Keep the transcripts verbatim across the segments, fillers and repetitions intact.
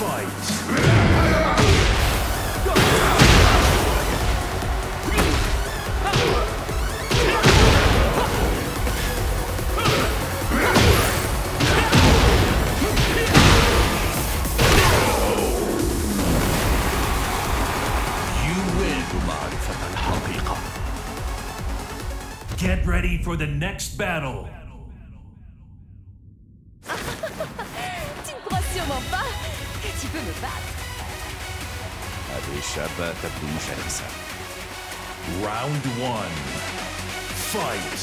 Get ready for the next battle. Tu ne crois sûrement pas que tu peux me battre. Round one. Fight.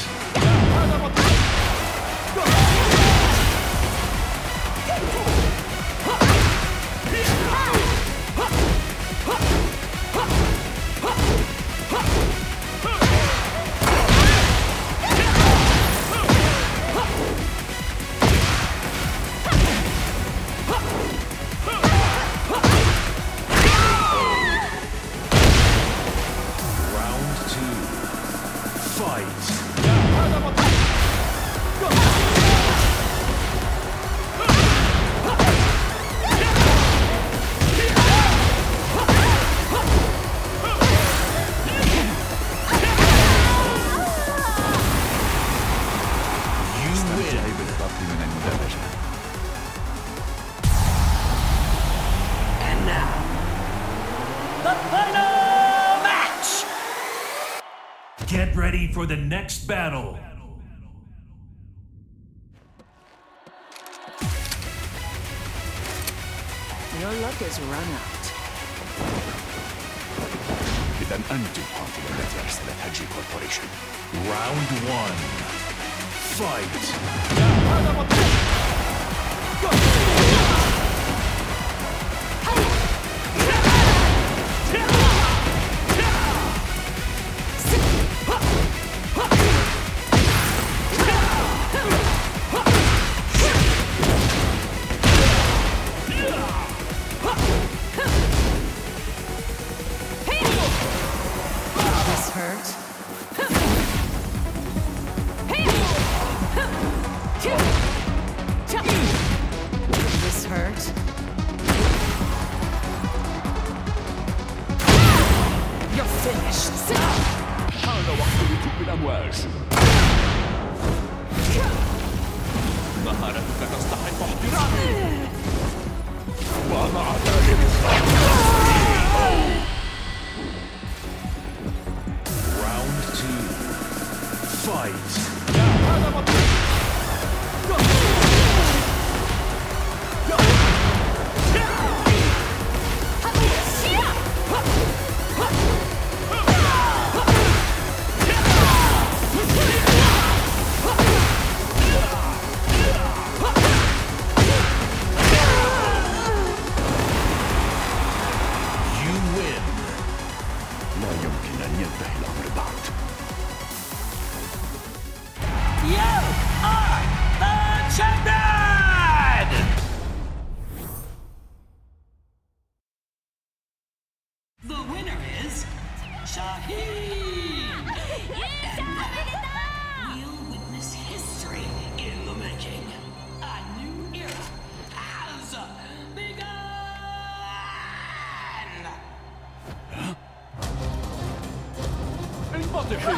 Get ready for the next battle. Your luck has run out. إذن أنتم قاتل التي أرسلتها جي كوربوريشن. Round one. Fight. This hurt. You're finished. هذا وقت ركوب الأمواج. مهارتك تستحق احترامي. ومع ذلك Round two. Fight. Shaheen! We'll witness history in the making. A new era has begun! انبطحي!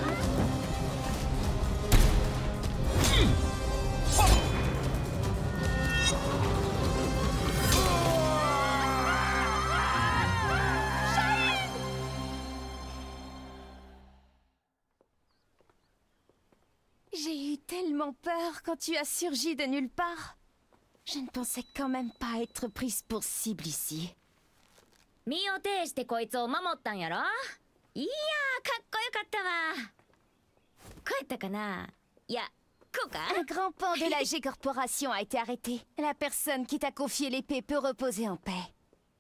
J'ai eu tellement peur quand tu as surgi de nulle part. Je ne pensais quand même pas être prise pour cible ici. 身を挺してこいつを守ったんやろ。いやー、かっこよかったわ。こうやったかな。いや、こうか。 Un grand pan de la G Corporation a été arrêté. La personne qui t'a confié l'épée peut reposer en paix.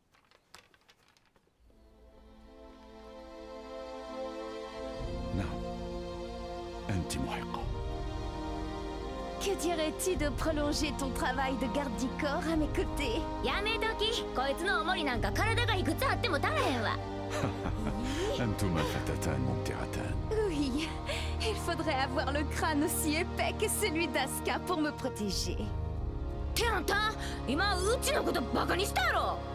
نعم، أنت محقة. Que dirais-tu de prolonger ton travail de garde du corps à mes côtés? やめとき。こいつのおもりなんか体がいくつあっても足らへんわ。 أنتما فتاتان ممتعتان. Oui, il faudrait avoir le crâne aussi épais que celui d'Asuka pour me protéger. ケンタ今うちのことバカにしたやろ。